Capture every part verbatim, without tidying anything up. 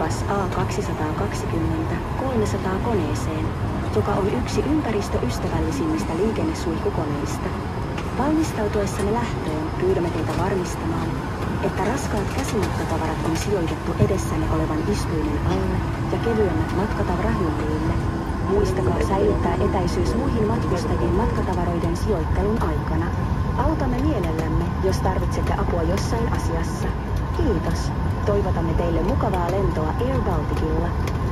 Airbus A kaksisataakaksikymmentä kolmesataa koneeseen, joka on yksi ympäristöystävällisimmistä liikennesuihkukoneista. Valmistautuessamme lähtöön pyydämme teitä varmistamaan, että raskaat käsimatkatavarat on sijoitettu edessänne olevan istuimen alle ja kevyemmät matkatavarahyllille. Muistakaa säilyttää etäisyys muihin matkustajien matkatavaroiden sijoittelun aikana. Autamme mielellämme, jos tarvitsette apua jossain asiassa. Kiitos. Toivotamme teille mukavaa lentoa Air Balticilla.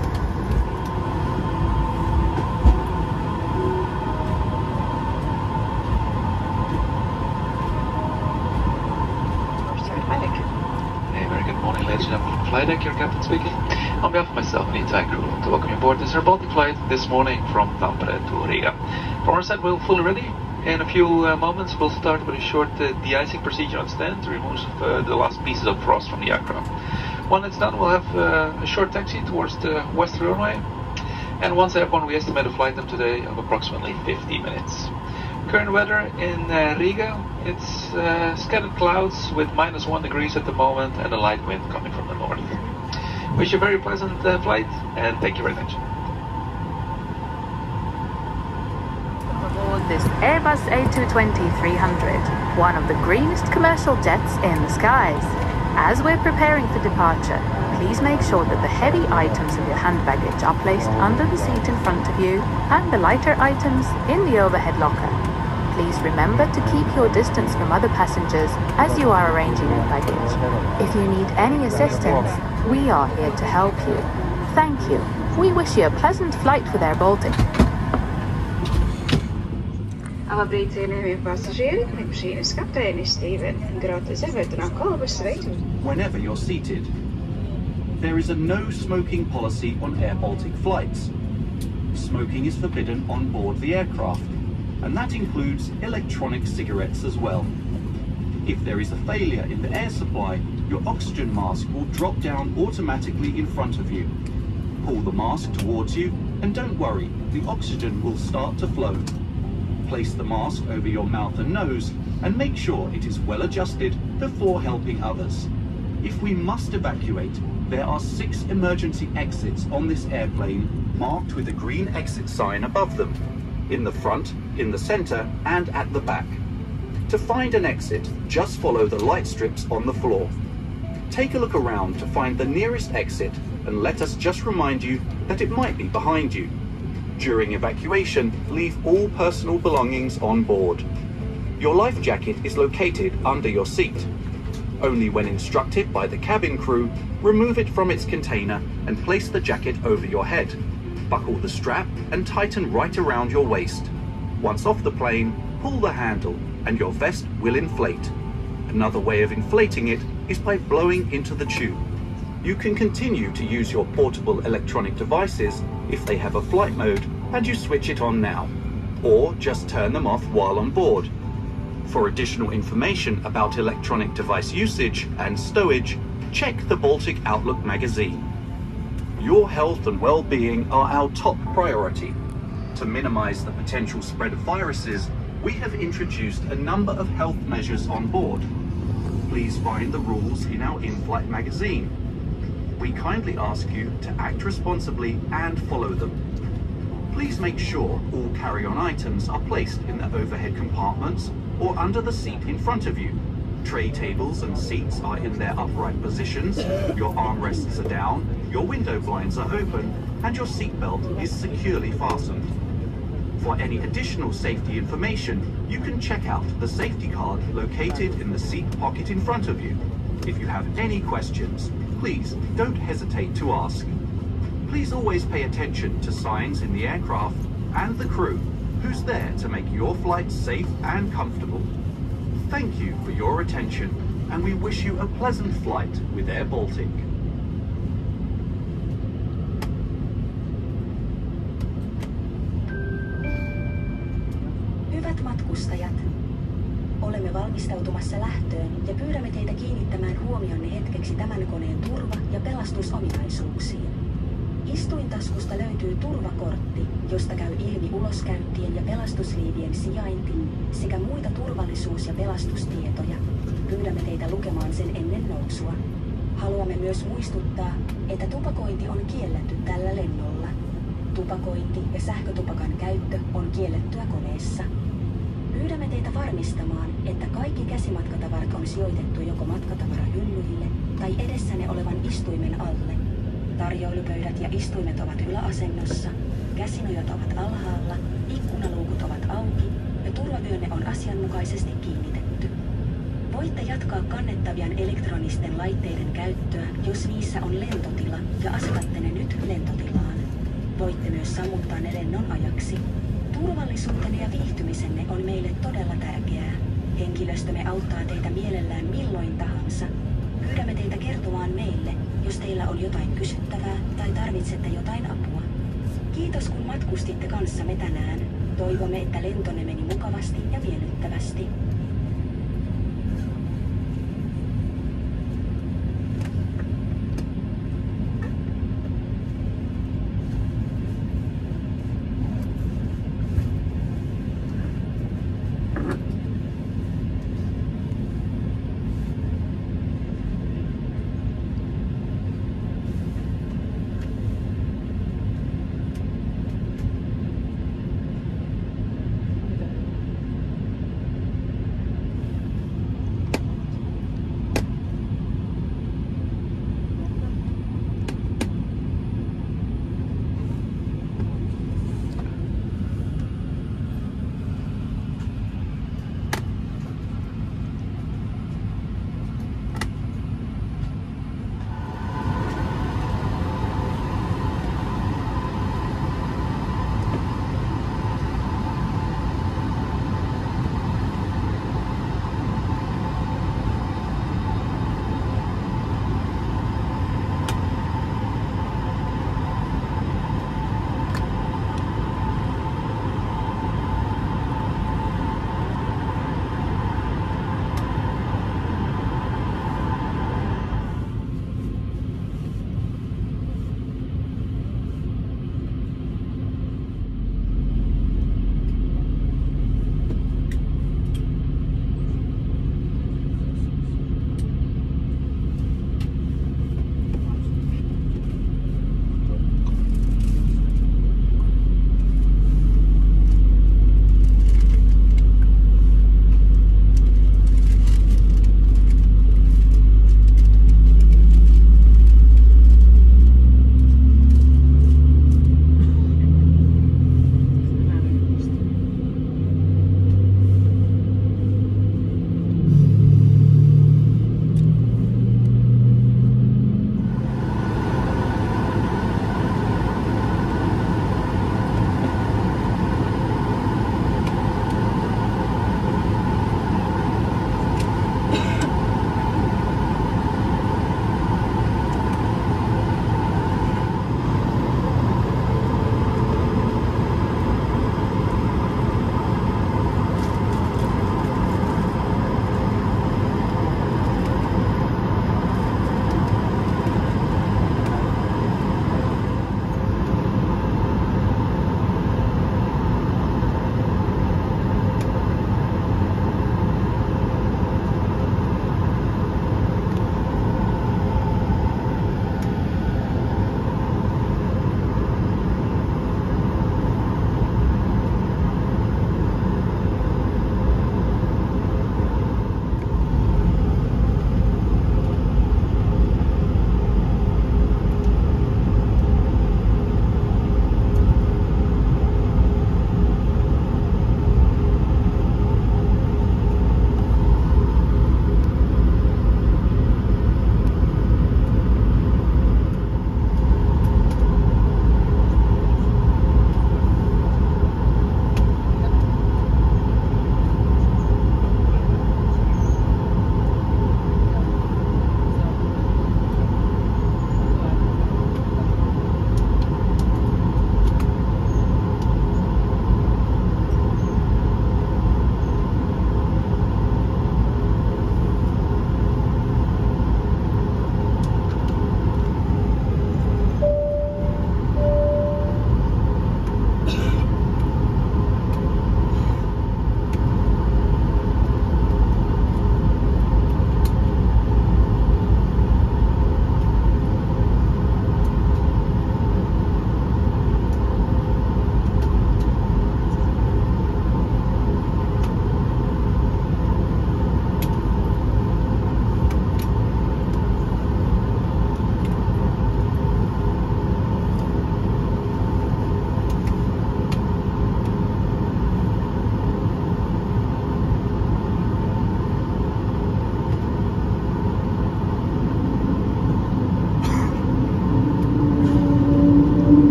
Flight deck, your captain speaking. On behalf of myself and the entire crew, to welcome you aboard this Air Baltic flight this morning from Tampere to Riga. From our side, we're fully ready. In a few uh, moments, we'll start with a short uh, de-icing procedure on stand to remove uh, the last pieces of frost from the aircraft. When it's done, we'll have uh, a short taxi towards the western runway. And once airborne, we estimate a flight time today of approximately fifty minutes. Current weather in uh, Riga, it's uh, scattered clouds with minus one degrees at the moment and a light wind coming from the north. Wish you a very pleasant uh, flight and thank you very much. Aboard this Airbus A two twenty three hundred, one of the greenest commercial jets in the skies. As we're preparing for departure, please make sure that the heavy items of your hand baggage are placed under the seat in front of you and the lighter items in the overhead locker. Please remember to keep your distance from other passengers as you are arranging your baggage. If you need any assistance, we are here to help you. Thank you. We wish you a pleasant flight with Air Baltic. Alla Britannien passagieri, machinist kaptein Steven Grote veteraan Kolbus weten. Whenever you're seated, there is a no smoking policy on Air Baltic flights. Smoking is forbidden on board the aircraft, and that includes electronic cigarettes as well. If there is a failure in the air supply, your oxygen mask will drop down automatically in front of you. Pull the mask towards you, and don't worry, the oxygen will start to flow. Place the mask over your mouth and nose, and make sure it is well adjusted before helping others. If we must evacuate, there are six emergency exits on this airplane marked with a green exit sign above them, in the front, in the center, and at the back. To find an exit, just follow the light strips on the floor. Take a look around to find the nearest exit, and let us just remind you that it might be behind you. During evacuation, leave all personal belongings on board. Your life jacket is located under your seat. Only when instructed by the cabin crew, remove it from its container and place the jacket over your head. Buckle the strap and tighten right around your waist. Once off the plane, pull the handle and your vest will inflate. Another way of inflating it is by blowing into the tube. You can continue to use your portable electronic devices if they have a flight mode and you switch it on now, or just turn them off while on board. For additional information about electronic device usage and stowage, check the Baltic Outlook magazine. Your health and well-being are our top priority. To minimize the potential spread of viruses, we have introduced a number of health measures on board. Please find the rules in our in-flight magazine. We kindly ask you to act responsibly and follow them. Please make sure all carry-on items are placed in the overhead compartments or under the seat in front of you. Tray tables and seats are in their upright positions, your armrests are down, your window blinds are open, and your seatbelt is securely fastened. For any additional safety information, you can check out the safety card located in the seat pocket in front of you. If you have any questions, please don't hesitate to ask. Please always pay attention to signs in the aircraft and the crew, who's there to make your flight safe and comfortable. Thank you for your attention, and we wish you a pleasant flight with Air Baltic. Hyvät matkustajat, olemme valmistautumassa lähtöön ja pyydämme teitä kiinnittämään huomionne hetkeksi tämän koneen turva- ja pelastusominaisuuksiin. Istuintaskusta löytyy turvakortti, josta käy ilmi uloskäyttien ja pelastusliivien sijainti sekä muita turvallisuus- ja pelastustietoja. Pyydämme teitä lukemaan sen ennen nousua. Haluamme myös muistuttaa, että tupakointi on kielletty tällä lennolla. Tupakointi ja sähkötupakan käyttö on kiellettyä koneessa. Pyydämme teitä varmistamaan, että kaikki käsimatkatavarat on sijoitettu joko matkatavarahyllyille tai edessänne olevan istuimen alle. Tarjoilupöydät ja istuimet ovat yläasennossa, käsinojat ovat alhaalla, ikkunaluukut ovat auki ja turvavyönne on asianmukaisesti kiinnitetty. Voitte jatkaa kannettavien elektronisten laitteiden käyttöä, jos niissä on lentotila ja asetatte ne nyt lentotilaan. Voitte myös sammuttaa ne lennon ajaksi. Turvallisuutenne ja viihtymisenne on meille todella tärkeää. Henkilöstömme auttaa teitä mielellään milloin tahansa. Pyydämme teitä kertomaan meille, jos teillä on jotain kysyttävää tai tarvitsette jotain apua. Kiitos kun matkustitte kanssamme tänään. Toivomme, että lentonne meni mukavasti ja miellyttävästi.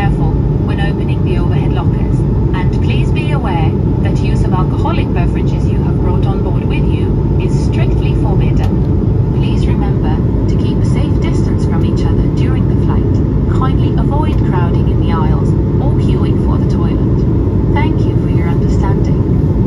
careful when opening the overhead lockers, and please be aware that use of alcoholic beverages you have brought on board with you is strictly forbidden. Please remember to keep a safe distance from each other during the flight. Kindly avoid crowding in the aisles or queuing for the toilet. Thank you for your understanding.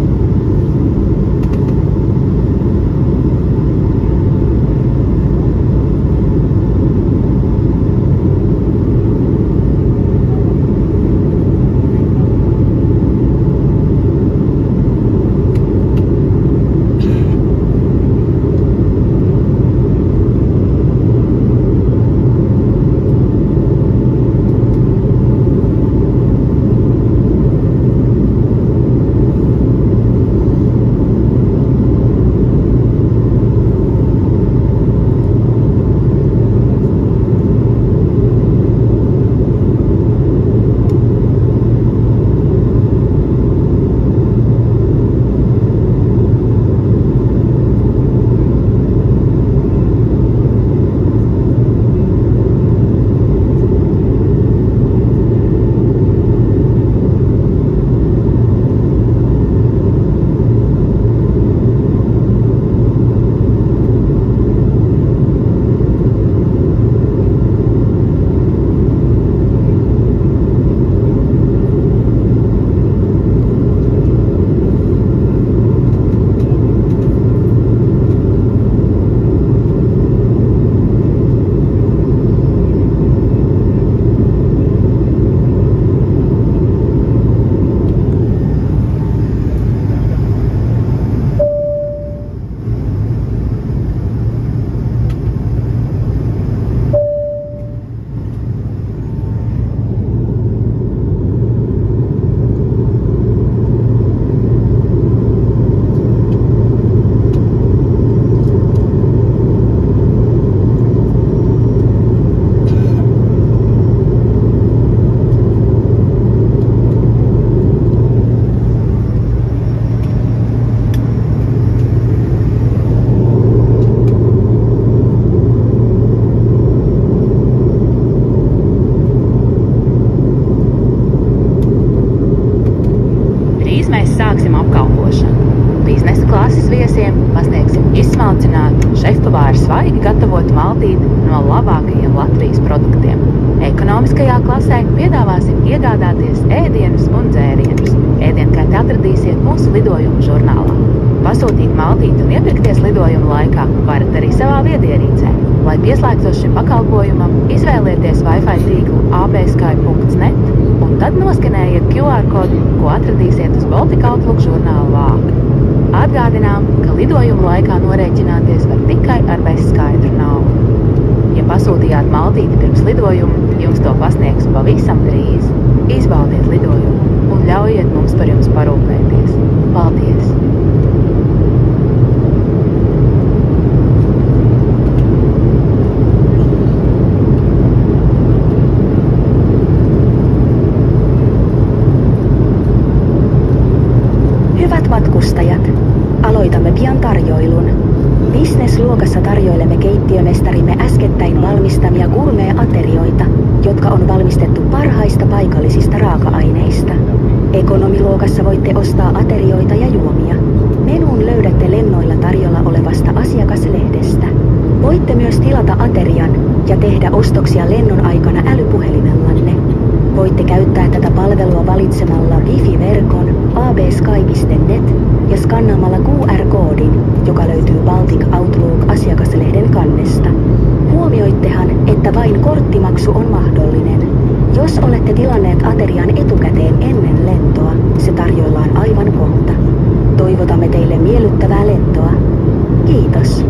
Svaigi gatavot maldīti no labākajiem Latvijas produktiem. Ekonomiskajā klasē piedāvāsim iegādāties ēdienus un dzērienus. Ēdienkaiti atradīsiet mūsu lidojumu žurnālā. Pasūtīt maldīti un iepirkties lidojuma laikā varat arī savā viedierīcē. Lai pieslēgtos šim pakalpojumam, izvēlieties Wi-Fi tīklu a b sky punkts net un tad noskanējiet Q R kodu, ko atradīsiet uz Baltic Outlook žurnāla vāka. Atgādinām, ka lidojuma laikā norēķināties var tikai ar bezskaidru naudu. Ja pasūtījāt maldīti pirms lidojuma, jums to pasniegs pavisam drīz. Izbaudiet lidojumu un ļaujiet mums par jums parūpēties. Paldies! Hyvät matkustajat, aloitamme pian tarjoilun. Business-luokassa tarjoilemme keittiömestarimme äskettäin valmistamia gourmet-aterioita, jotka on valmistettu parhaista paikallisista raaka-aineista. Ekonomiluokassa voitte ostaa aterioita ja juomia. Menun löydätte lennoilla tarjolla olevasta asiakaslehdestä. Voitte myös tilata aterian ja tehdä ostoksia lennon aikana älypuhelimellanne. Voitte käyttää tätä palvelua valitsemalla Wi-Fi-verkon a b sky piste net ja skannaamalla Q R-koodin, joka löytyy Baltic Outlook-asiakaslehden kannesta. Huomioittehan, että vain korttimaksu on mahdollinen. Jos olette tilanneet aterian etukäteen ennen lentoa, se tarjoillaan aivan kohta. Toivotamme teille miellyttävää lentoa. Kiitos.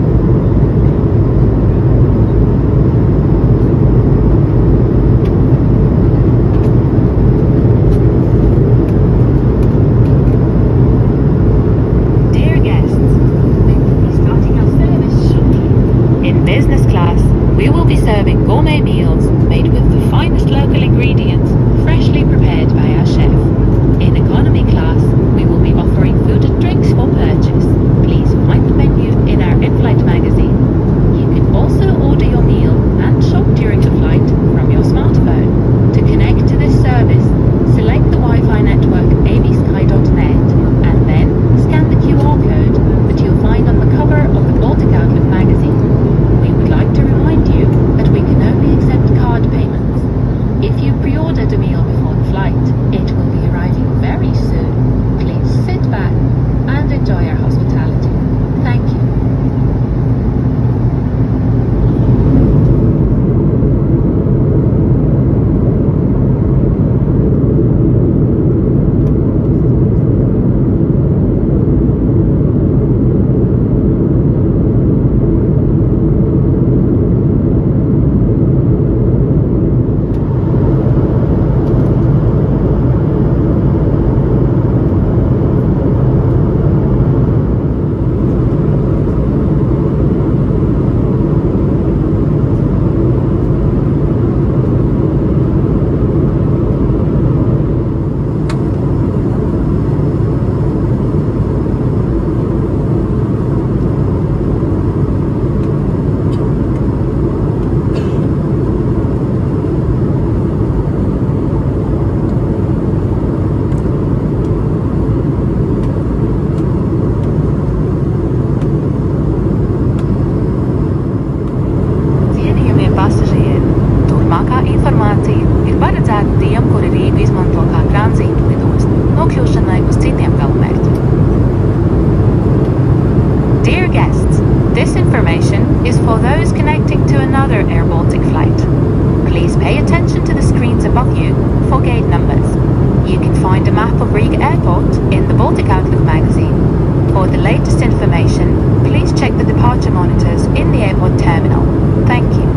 Serving gourmet meals made with the finest local ingredients, freshly prepared by our chef. In economy class, we will be offering food and drinks for purchase. Please find the menu in our in-flight magazine. You can also order your meal and shop during the flight from your smartphone. To connect to this izmantotāji tranzīta lidosta, nokļūšanai uz citiem galamērķiem. Dear guests, this information is for those connecting to another Air Baltic flight. Please pay attention to the screens above you for gate numbers. You can find a map of Riga Airport in the Baltic Outlook magazine. For the latest information, please check the departure monitors in the airport terminal. Thank you.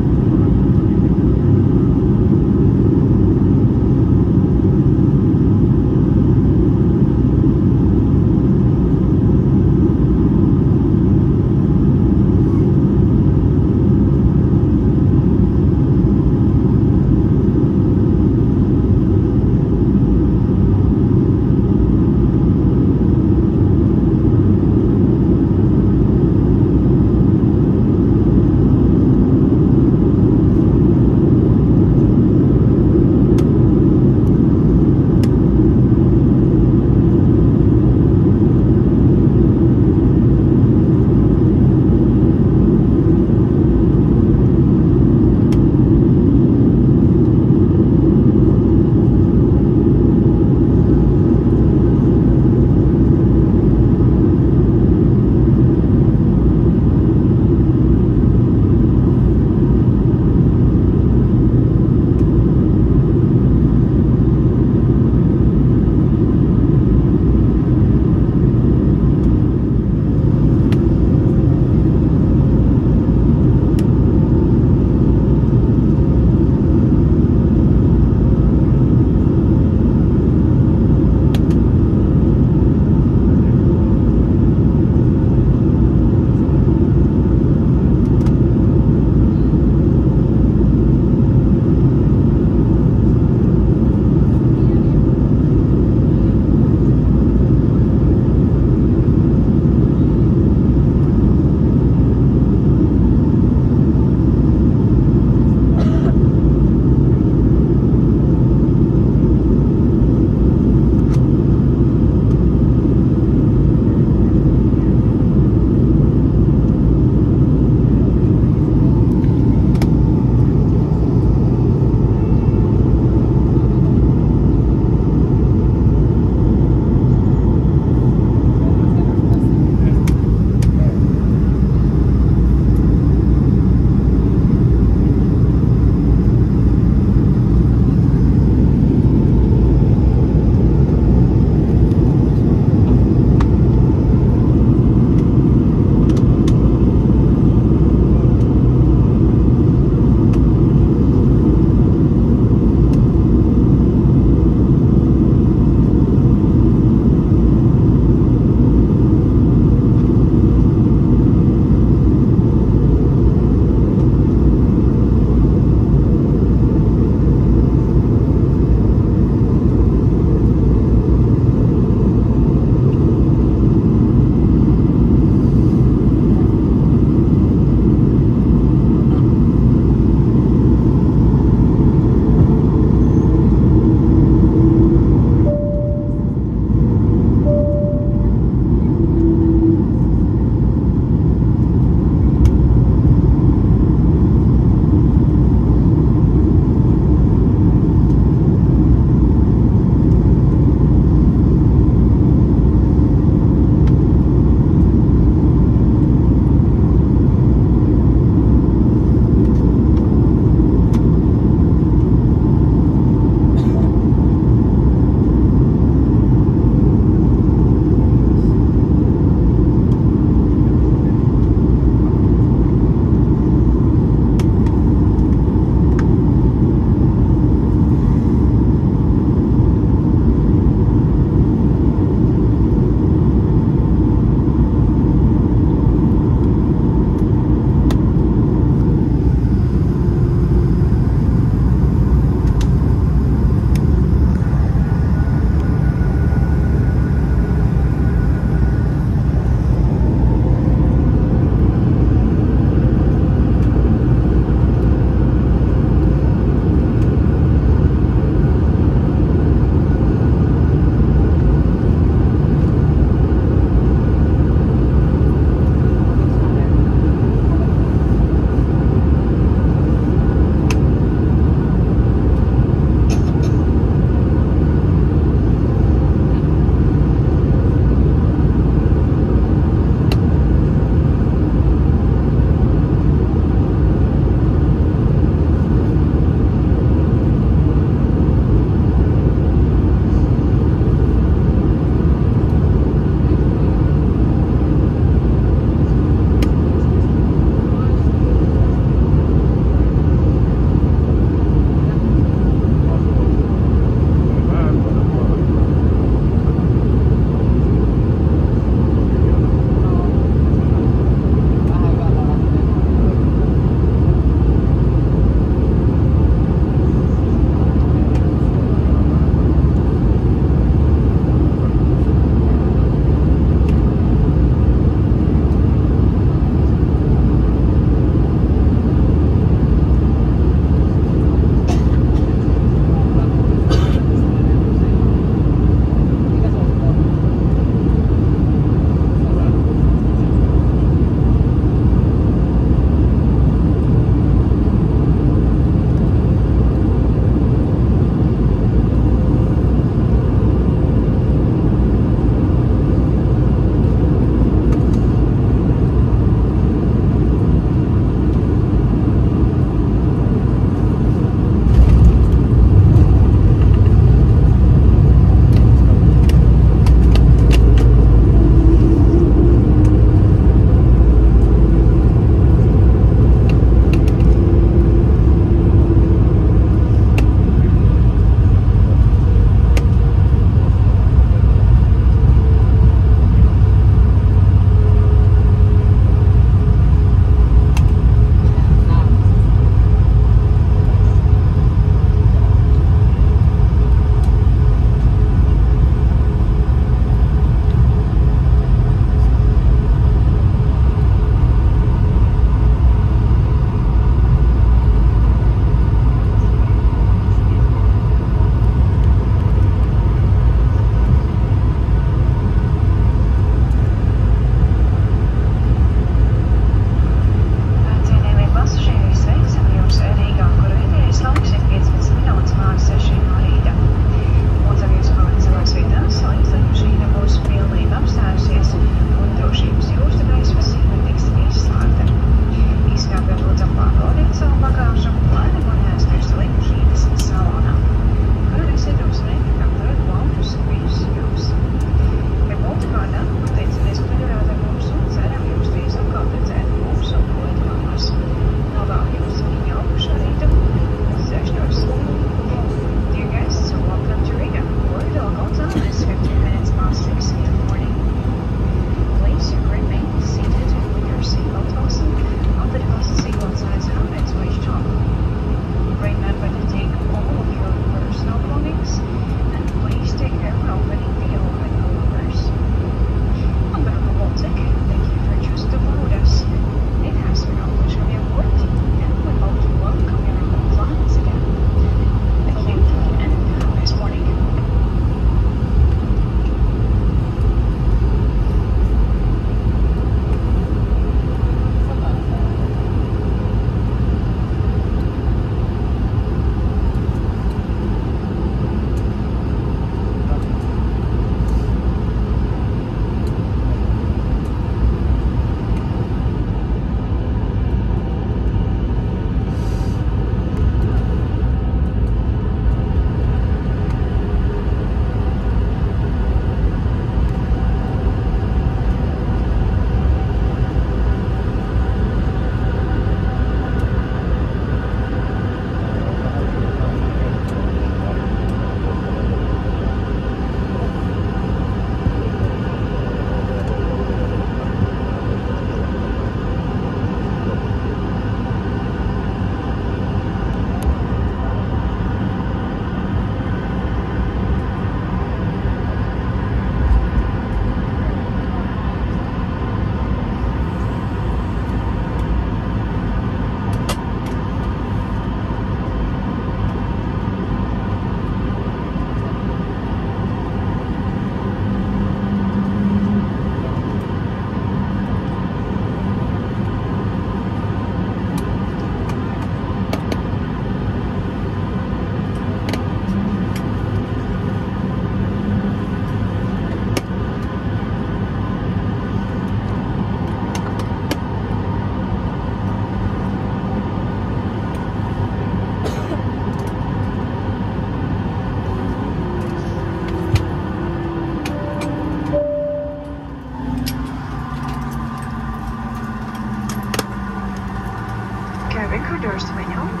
Cabin crew doors to main home.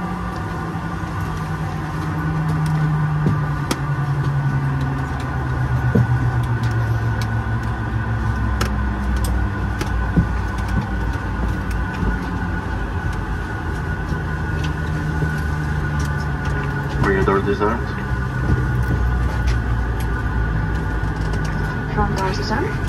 Rear door disarmed. Front doors disarmed.